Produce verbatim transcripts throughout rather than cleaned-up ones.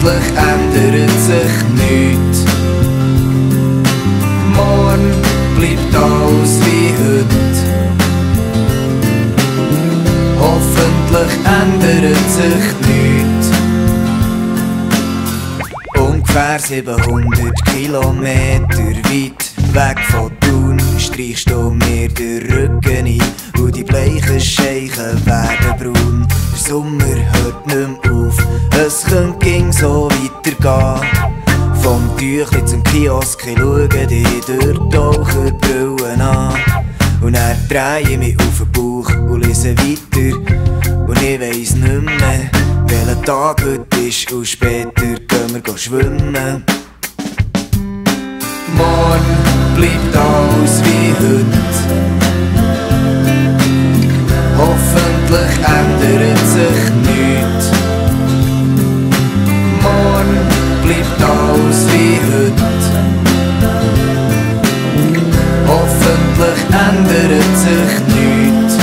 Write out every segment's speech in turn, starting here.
Hoffentlich ändert sich nichts. Morgen bleibt alles wie heute. Hoffentlich ändert sich nichts. Ungefähr siebenhundert Kilometer weit weg von Thun streichst du mir den Rücken ein und die bleichen Scheichen werden braun. Der Sommer hört nicht mehr auf, es könnte ging so weitergehen. Vom Tüchli zum Kiosk, ich schaue dich durch die Taucherbrillen an. Und dann drehe ich mich auf den Bauch und lese weiter. Und ich weiss nicht mehr, welcher Tag heute ist, und später gehen wir schwimmen. Morgen bleibt alles wie heute. Hoffentlich ändert sich nichts. Morgen bleibt alles wie heute. Hoffentlich ändert sich nichts.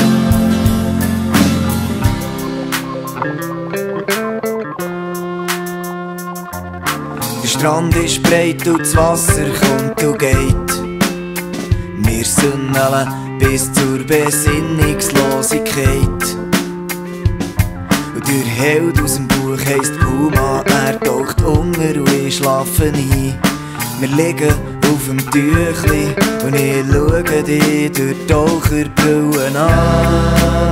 Der Strand ist breit und das Wasser kommt und geht. Wir sünneln bis zur Besinnungslosigkeit. Und der Held aus dem Buch heisst Puma, er taucht unter und ich schlafe ein. Wir liegen auf dem Tüchli und ich schaue dich durch die Taucherbrillen an.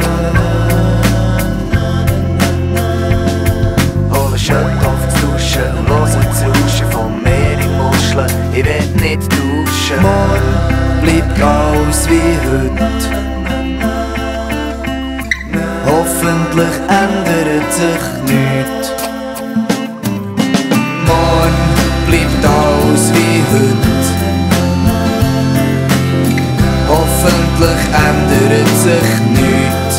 Hole Schöpf aufs Duschen und höre das Rauschen vom Meer in Muscheln. Ich will nicht duschen. Morgen bleibt alles wie heute. Hoffentlich ändert sich nichts. Morgen bleibt alles wie heute. Hoffentlich ändert sich nichts.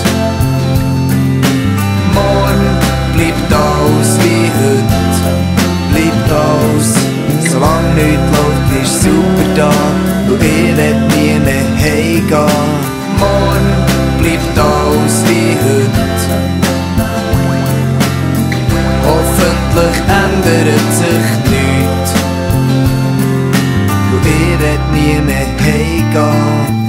Morgen bleibt alles wie heute. Bleibt alles, solange nichts läuft, ist super da. Und ich will nie mehr heimgehen. Morgen bleibt alles wie heute. Hoffentlich ändert sich nichts. Und ich will nie mehr heimgehen.